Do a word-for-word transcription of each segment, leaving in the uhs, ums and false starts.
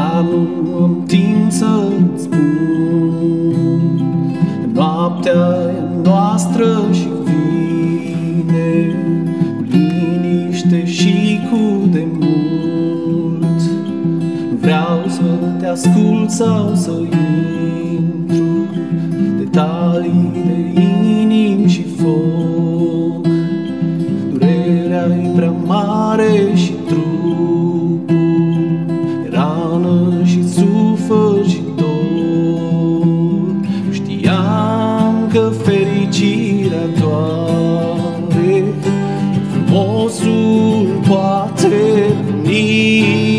Dar nu am timp să-ți spun că noaptea e noastră și vine cu liniște și cu demult. Nu vreau să te ascult sau să intru detalii de inimi și foc. Durerea-i prea mare și trupul e rană și sufăr și dor. Știam că fericirea doare, frumosul poate veni.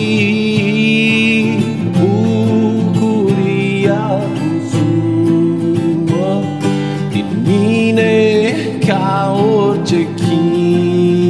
Bucuria consumă din mine ca orice chin.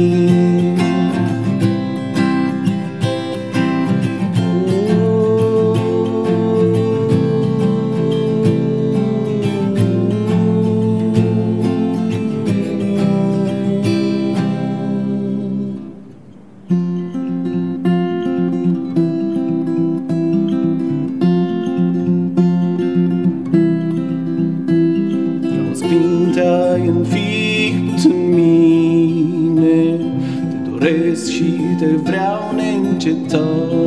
Spintea-i înfipt în mine, te doresc și te vreau neîncetat.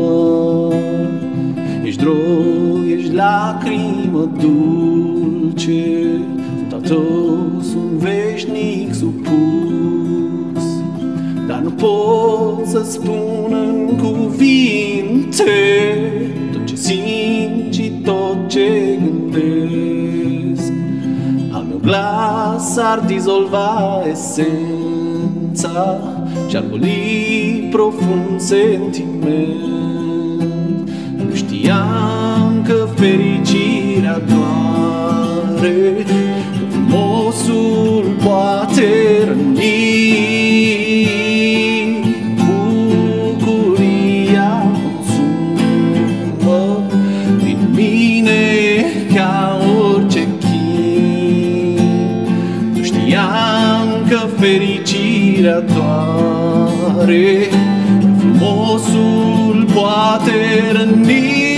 Ești drog, ești lacrimă dulce, sunt al tău, sunt veșnic supus. Dar nu pot să spun în cuvinte tot ce simt și tot ce gândesc. Al meu glas ar dizolva esența și-ar goli profund sentiment. Nu știam că fericirea doare, că frumosul poate răni. Bucuria consumă din mine ca orice că fericirea doare, frumosul poate răni.